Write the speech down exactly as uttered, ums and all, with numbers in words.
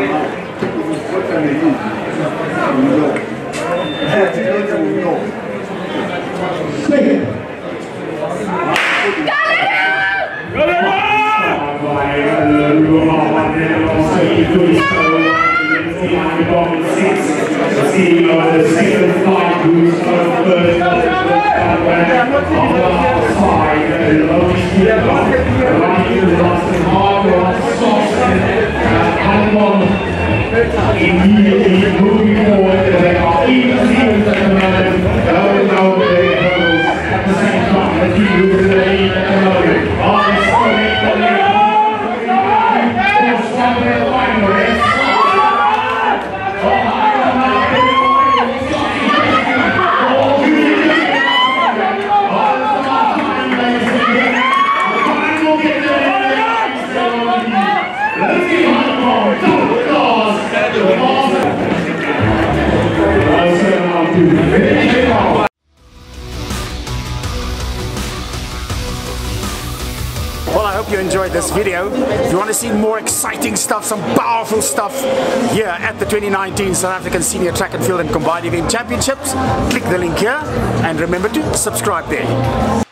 Immediately moving forward, they are even seasons at the moment, going over the hurdles at the same time. The team who is the lead at the moment are scoring for the force one way of line race. Well, I hope you enjoyed this video. If you want to see more exciting stuff, some powerful stuff here at the twenty nineteen South African Senior Track and Field and Combined Event Championships, click the link here and remember to subscribe there.